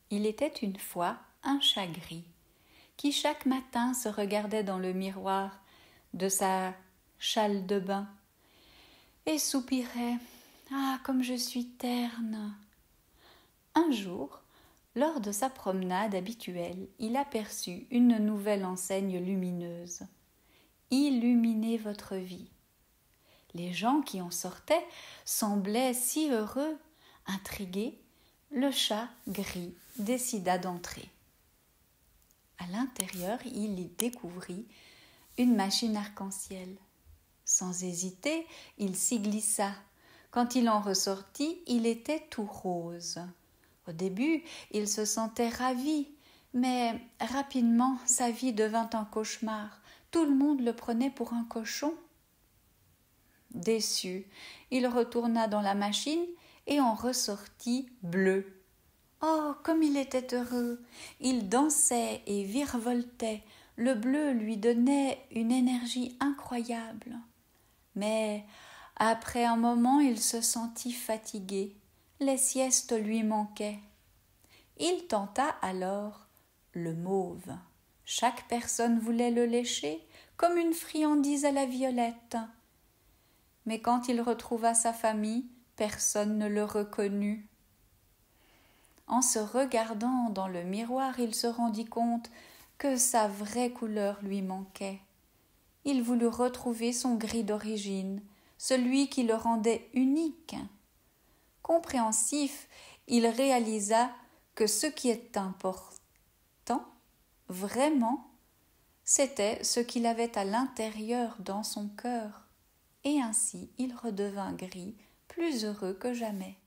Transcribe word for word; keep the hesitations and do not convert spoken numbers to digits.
Il était une fois un chat gris qui chaque matin se regardait dans le miroir de sa châle de bain et soupirait « Ah, comme je suis terne !» Un jour, lors de sa promenade habituelle, il aperçut une nouvelle enseigne lumineuse. « Illuminez votre vie !» Les gens qui en sortaient semblaient si heureux. Intrigué, le chat gris décida d'entrer. À l'intérieur, il y découvrit une machine arc-en-ciel. Sans hésiter, il s'y glissa. Quand il en ressortit, il était tout rose. Au début, il se sentait ravi, mais rapidement, sa vie devint un cauchemar. Tout le monde le prenait pour un cochon. Déçu, il retourna dans la machine et en ressortit bleu. Oh, comme il était heureux! Il dansait et virevoltait. Le bleu lui donnait une énergie incroyable. Mais après un moment, il se sentit fatigué. Les siestes lui manquaient. Il tenta alors le mauve. Chaque personne voulait le lécher comme une friandise à la violette. Mais quand il retrouva sa famille, personne ne le reconnut. En se regardant dans le miroir, il se rendit compte que sa vraie couleur lui manquait. Il voulut retrouver son gris d'origine, celui qui le rendait unique. Compréhensif, il réalisa que ce qui est important, vraiment, c'était ce qu'il avait à l'intérieur dans son cœur. Et ainsi il redevint gris, plus heureux que jamais.